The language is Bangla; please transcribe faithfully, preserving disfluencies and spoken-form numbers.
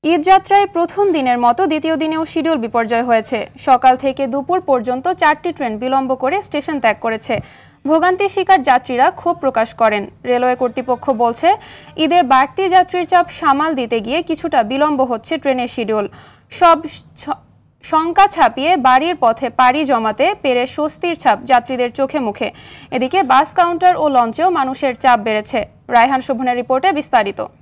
ঈদ যাত্রায় প্রথম দিনের মতো দ্বিতীয় দিনেও শিডিউল বিপর্যয় হয়েছে। সকাল থেকে দুপুর পর্যন্ত চারটি ট্রেন বিলম্ব করে স্টেশন ত্যাগ করেছে। ভোগান্তির শিকার যাত্রীরা ক্ষোভ প্রকাশ করেন। রেলওয়ে কর্তৃপক্ষ বলছে, ঈদে বাড়তি যাত্রীর চাপ সামাল দিতে গিয়ে কিছুটা বিলম্ব হচ্ছে ট্রেনের শিডিউল। সব শঙ্কা ছাপিয়ে বাড়ির পথে পাড়ি জমাতে পেরে স্বস্তির ছাপ যাত্রীদের চোখে মুখে। এদিকে বাস কাউন্টার ও লঞ্চেও মানুষের চাপ বেড়েছে। রায়হান শোভনের রিপোর্টে বিস্তারিত।